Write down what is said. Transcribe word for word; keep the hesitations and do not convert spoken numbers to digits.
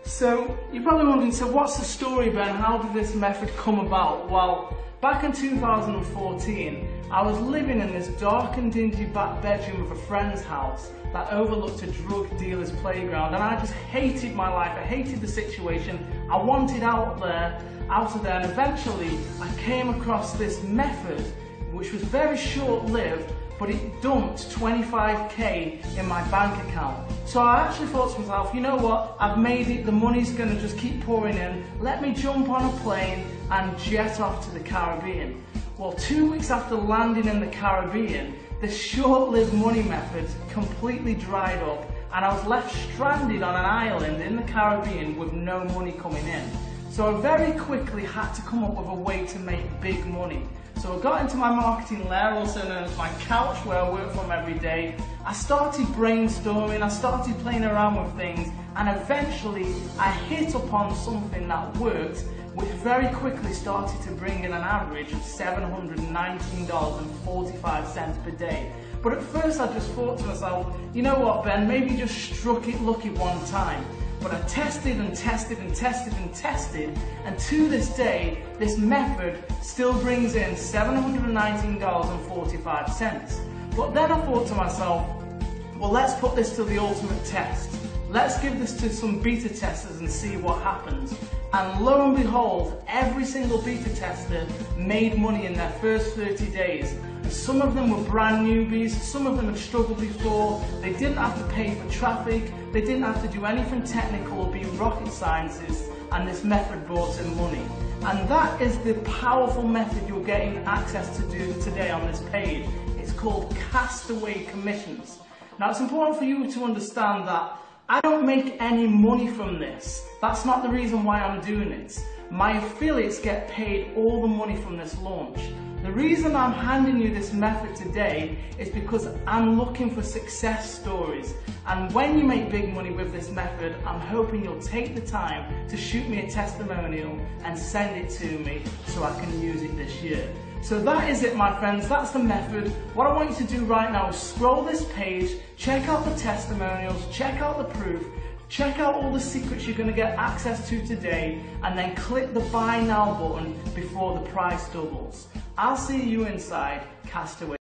So you're probably wondering, so what's the story, Ben? How did this method come about? Well, back in two thousand fourteen, I was living in this dark and dingy back bedroom of a friend's house that overlooked a drug dealer's playground, and I just hated my life. I hated the situation. I wanted out there, out of there, and eventually I came across this method, which was very short-lived, but it dumped twenty-five K in my bank account. So I actually thought to myself, you know what, I've made it, the money's gonna just keep pouring in, let me jump on a plane and jet off to the Caribbean. Well, two weeks after landing in the Caribbean, this short-lived money method completely dried up, and I was left stranded on an island in the Caribbean with no money coming in. So I very quickly had to come up with a way to make big money. So I got into my marketing lair, also known as my couch, where I work from every day. I started brainstorming, I started playing around with things, and eventually I hit upon something that worked, which very quickly started to bring in an average of seven hundred nineteen dollars and forty-five cents per day. But at first I just thought to myself, you know what, Ben, maybe just struck it lucky one time. But I tested and tested and tested and tested, and to this day, this method still brings in seven hundred nineteen dollars and forty-five cents. But then I thought to myself, well, let's put this to the ultimate test. Let's give this to some beta testers and see what happens. And lo and behold, every single beta tester made money in their first thirty days. And some of them were brand newbies, some of them had struggled before, they didn't have to pay for traffic, they didn't have to do anything technical or be rocket scientists, and this method brought in money. And that is the powerful method you're getting access to do today on this page. It's called Castaway commissions. Now it's important for you to understand that I don't make any money from this. That's not the reason why I'm doing it. My affiliates get paid all the money from this launch. The reason I'm handing you this method today is because I'm looking for success stories. And when you make big money with this method, I'm hoping you'll take the time to shoot me a testimonial and send it to me so I can use it this year. So that is it, my friends, that's the method. What I want you to do right now is scroll this page, check out the testimonials, check out the proof, check out all the secrets you're going to get access to today, and then click the buy now button before the price doubles. I'll see you inside Castaway.